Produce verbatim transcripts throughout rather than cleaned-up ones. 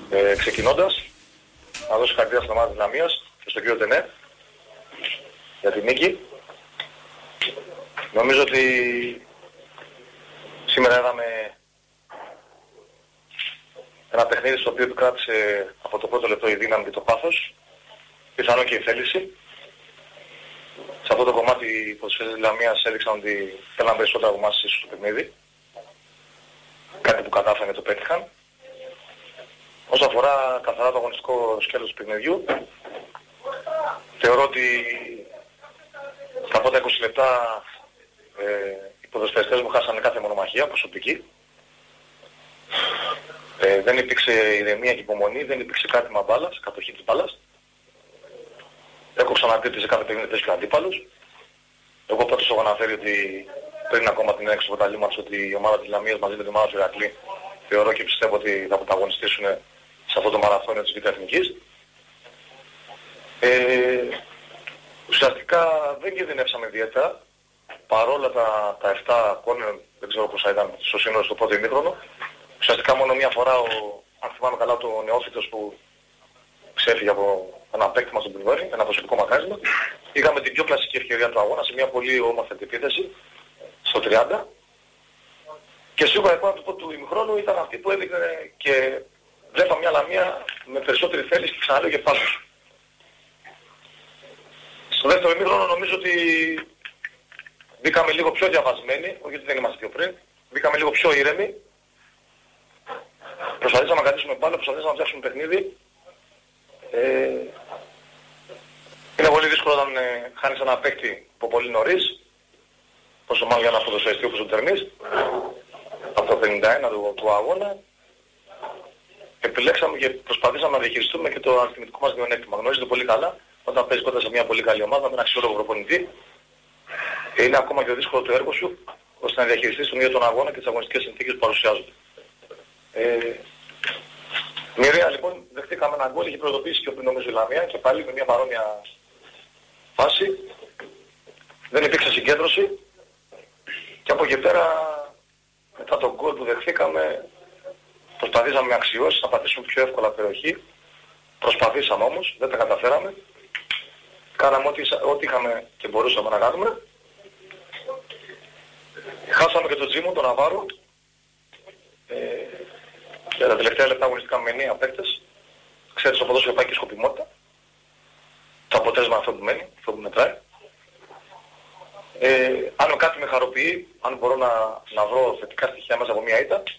Ε, ξεκινώντας, να δώσω χαρακτήρα στην ομάδα της Λαμίας και στον κύριο Τενέ για την νίκη. Νομίζω ότι σήμερα είδαμε ένα παιχνίδι στο οποίο επικράτησε από το πρώτο λεπτό η δύναμη και το πάθος, πιθανό και η θέληση. Σε αυτό το κομμάτι οι ποδοσφαιριστές της Λαμίας έδειξαν ότι θέλαν περισσότερα από εμάς στο παιχνίδι. Κάτι που κατάφεραν και το πέτυχαν. Όσον αφορά καθαρά το αγωνιστικό σκέλος του παιχνιδιού, θεωρώ ότι στα πρώτα είκοσι λεπτά ε, οι ποδοσφαιριστές μου χάσανε κάθε μονομαχία προσωπική. Ε, δεν υπήρξε ηρεμία και υπομονή, δεν υπήρξε κράτημα μπάλας, κατοχή της μπάλας. Έχω ξαναπεί σε κάθε παιχνίδι τέτοιου αντίπαλους. Εγώ πρώτος έχω αναφέρει ότι πριν ακόμα την έξω από τα λίμματα ότι η ομάδα της Λαμίας μαζί με την ομάδα του Ηρακλή θεωρώ και πιστεύω ότι θα πρωταγωνιστήσουν σε αυτό το μαραθώνιο της Β' Εθνικής. Ε, ουσιαστικά δεν κινδυνεύσαμε ιδιαίτερα, παρόλα τα, τα επτά κόρνερ, δεν ξέρω πόσα ήταν στο σύνολο στο πρώτο ημίχρονο. Ουσιαστικά μόνο μία φορά, ο, αν θυμάμαι καλά, το νεόφυτος που ξέφυγε από ένα παίκτημα στον Πινδόρη, ένα προσωπικό μακάρισμα. Είχαμε την πιο κλασική ευκαιρία του αγώνα σε μια πολύ όμορφη επίθεση στο τριάντα. Και σίγουρα η εικόνα του πρώτου ημιχρόνου ήταν αυτή που έδειχνε και βλέπαμε μια Λαμία με περισσότερη θέληση και ξαναλέω και πάθος. Στο δεύτερο ημίχρονο νομίζω ότι μπήκαμε λίγο πιο διαβασμένοι, όχι γιατί δεν είμαστε πιο πριν, μπήκαμε λίγο πιο ήρεμοι. Προσπαθήσαμε να κρατήσουμε μπάλα, προσπαθήσαμε να φτιάξουμε παιχνίδι. Ε, είναι πολύ δύσκολο όταν ε, χάνεις ένα παίκτη από πολύ νωρίς, πόσο μάλλον για ένα ποδοσφαιριστή όπως ο Τερμής, από το πενήντα ένα του, του αγώνα. Επιλέξαμε και προσπαθήσαμε να διαχειριστούμε και το αριθμητικό μας μειονέκτημα. Γνωρίζετε πολύ καλά, όταν παίζεις κοντά σε μια πολύ καλή ομάδα με ένα αξιόλογο προπονητή, είναι ακόμα πιο δύσκολο το έργο σου ώστε να διαχειριστείς τον ίδιο τον αγώνα και τις αγωνιστικές συνθήκες που παρουσιάζονται. Ε, Μοιραία λοιπόν δεχτήκαμε ένα γκολ, είχε προειδοποιήσει και ο πριν νομίζω η Λαμία και πάλι με μια παρόμοια φάση. Δεν υπήρξε συγκέντρωση και από εκεί πέρα μετά τον γκολ που δεχτήκαμε προσπαθήσαμε με αξιώσεις να πατήσουμε πιο εύκολα περιοχή. Προσπαθήσαμε όμως, δεν τα καταφέραμε. Κάναμε ό,τι, ό,τι είχαμε και μπορούσαμε να κάνουμε. Χάσαμε και τον Τζίμο, τον Ναβάρο. Ε, για τα τελευταία λεπτά αγωνιστικά με εννέα παίκτες. Ξέρετε, στο ποδόσφαιρο πάει και σκοπιμότητα. Το αποτέλεσμα αυτό που μένει, αυτό που μετράει. Ε, αν κάτι με χαροποιεί, αν μπορώ να, να βρω θετικά στοιχεία μέσα από μια ήττα,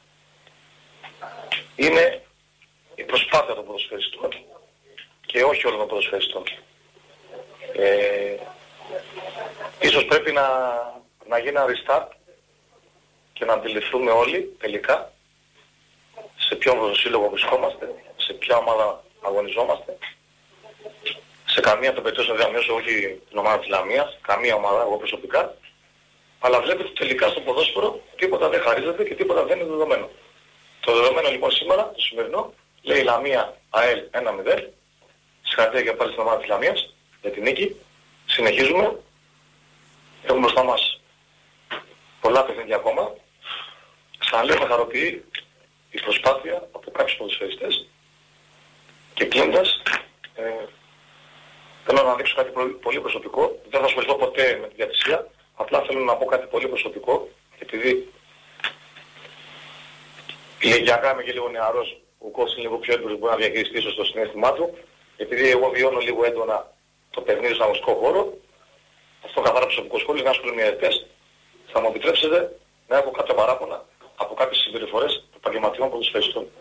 είναι η προσπάθεια των ποδοσφαιριστών και όχι όλων των ποδοσφαιριστών. Ε, ίσως πρέπει να, να γίνει ένα restart και να αντιληφθούμε όλοι τελικά σε ποιον σύλλογο βρισκόμαστε, σε ποια ομάδα αγωνιζόμαστε. Σε καμία από το περιπτώσεων δεν αμέσως, όχι την ομάδα της Λαμίας, καμία ομάδα, εγώ προσωπικά. Αλλά βλέπετε τελικά στο ποδόσφαιρο τίποτα δεν χαρίζεται και τίποτα δεν είναι δεδομένο. Το δεδομένο λοιπόν σήμερα, το σημερινό, λέει Λαμία ΑΕΛ ένα μηδέν. Συγχαρητήρια και πάλι στην ομάδα της Λαμίας για την νίκη. Συνεχίζουμε. Έχουμε μπροστά μας πολλά παιχνίδια ακόμα. Ξαναλέω με χαροποιεί η προσπάθεια από κάποιους ποδοσφαιριστές. Και κλείνοντας, ε, θέλω να δείξω κάτι πολύ προσωπικό. Δεν θα ασχοληθώ ποτέ με τη διατησία. Απλά θέλω να πω κάτι πολύ προσωπικό. Επειδή ηλικιακά είμαι και λίγο νεαρός, ο κόσμος είναι λίγο πιο έντονος, μπορεί να διαχειριστεί ίσως το συναίσθημά του. Επειδή εγώ βιώνω λίγο έντονα το παιχνίδι στον αγωνιστικό χώρο, αυτό καθαρά προσωπικό σχόλιο, να ασχολούμαι με ετές, θα μου επιτρέψετε να έχω κάποια παράπονα από κάποιες συμπεριφορές επαγγελματιών ποδοσφαιριστών.